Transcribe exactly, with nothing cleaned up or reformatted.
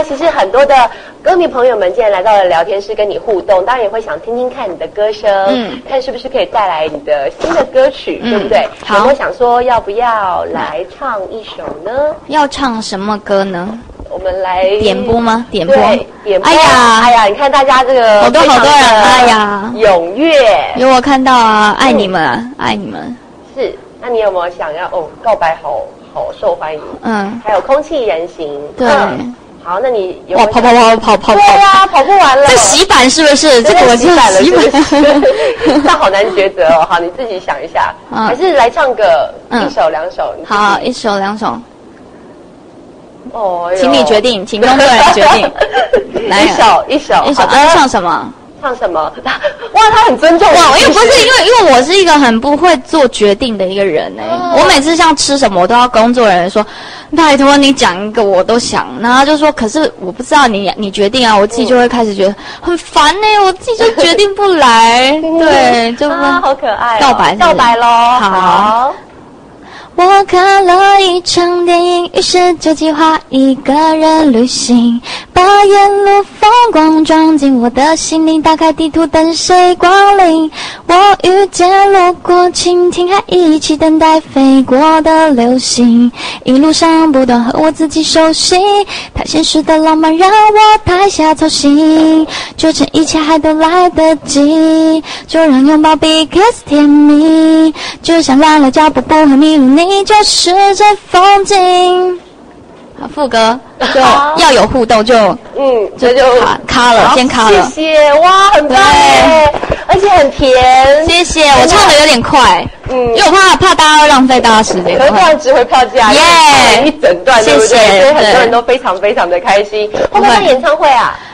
呢，其实很多的歌迷朋友们既然来到了聊天室跟你互动，当然也会想听听看你的歌声，嗯，看是不是可以带来你的新的歌曲，嗯、对不对？好，有没有想说要不要来唱一首呢？ 要唱什么歌呢？ 我们来点播吗？点播， 点播。 哎呀， 哎呀，你看大家这个好多好多人，哎呀， 踊跃。 有我看到啊，爱你们，嗯、爱你们。 是，那你有没有想要哦？告白好好受欢迎，嗯，还有空气人形， 对。 嗯好，那你有哇，跑跑跑跑跑！ 对呀，跑不完了。 这洗版是不是？这个我洗版了，是不是？那好难抉择哦。好，你自己想一下，还是来唱个一首两首？ 好，一首两首。 哦， 请你决定，请工作人员决定。 来，一首一首一首，啊，唱什么？ 唱什么？哇，他很尊重我。 哇，因为不是因为因为我是一个很不会做决定的一个人哎、欸哦，我每次像吃什么，我都要工作人员说，拜托你讲一个我都想，然后就说，可是我不知道你你决定啊，我自己就会开始觉得很烦哎、欸，我自己就决定不来，对，就啊，好可爱、哦， 告白是不是， 告白咯， 好。 好我看了一场电影，于是就计划一个人旅行，把沿路风光装进我的心灵，打开地图等谁光临。我遇见路过蜻蜓，还一起等待飞过的流星，一路上不断和我自己熟悉，太现实的浪漫让我台下操心，就趁一切还都来得及，就让拥抱比 kiss 甜蜜，就像乱了脚步不会迷路，你就是这风景。好，副歌就要有互动就，就嗯，这就卡卡了，先卡了。 谢谢，哇，很棒耶，而且很甜。 谢谢，我唱的有点快，嗯，因为我怕怕大家会浪费大家时间。 可是这样值回票价，耶，一整段，对不对？所以很多人都非常非常的开心。会不会办演唱会啊？